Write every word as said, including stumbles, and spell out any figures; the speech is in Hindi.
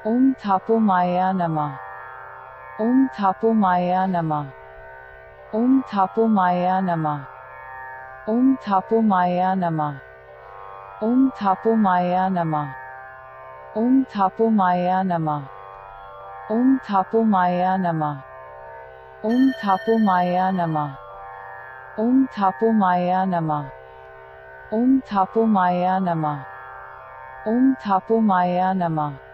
ओम थापोमाया नमः। ओम थापोमाया नमः। ओम थापोमाया नमः। ओम थापोमाया नमः। ओम थापोमाया नमः। ओम थापोमाया नमः। ओम थापोमाया नमः। ओम थापोमाया नमः। ओम थापोमाया नमः। ओम थापोमाया नमः। ओम थापोमाया नमः।